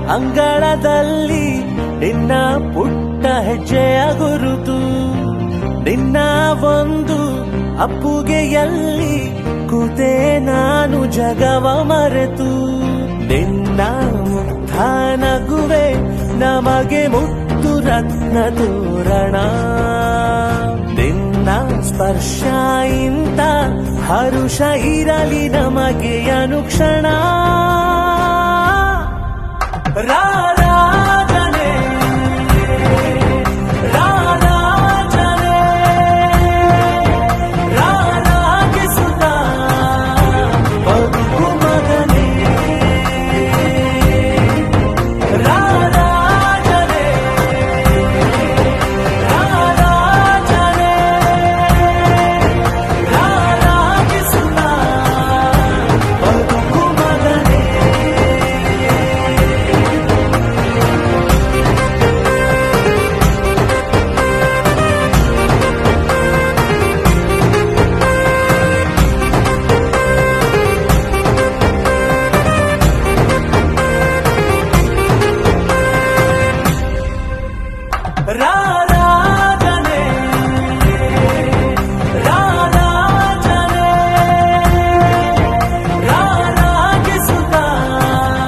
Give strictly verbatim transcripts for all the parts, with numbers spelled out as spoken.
ಅಂಗಳದಲ್ಲಿ ನಿನ್ನ ಪುಟ್ಟ ಹೆಜ್ಜೆಯ ಗುರುತು, ನಿನ್ನ ಒಂದು ಅಪ್ಪುಗೆಯಲ್ಲಿ ಕೂತೆ ನಾನು ಜಗವ ಮರೆತು. ನಿನ್ನ ಮುಗ್ಧ ನಗುವೆ ನಮಗೆ ಮುತ್ತು ರತ್ನ ತೋರಣ, ನಿನ್ನ ಸ್ಪರ್ಶ ಇಂತ ಹರುಷ ಇರಲಿ ನಮಗೆ ಅನುಕ್ಷಣ. ರಾರಾಜನೆ ರಾರಾಜನೆ ರಾರಾಗಿಸುತ್ತ ಬದುಕು ಮಗನೇ. ರಾರಾಜನೆ ರಾರಾಜನೆ ರಾರಾಗಿಸುತ್ತ ಬದುಕು ಮಗನೇ. ರಾರಾಜನೆ ರಾರಾಜನೆ ರಾರಾಗಿಸುತ್ತ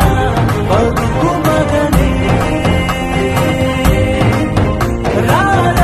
ಬದುಕು ಮಗನೇ. ರಾರಾಜನೆ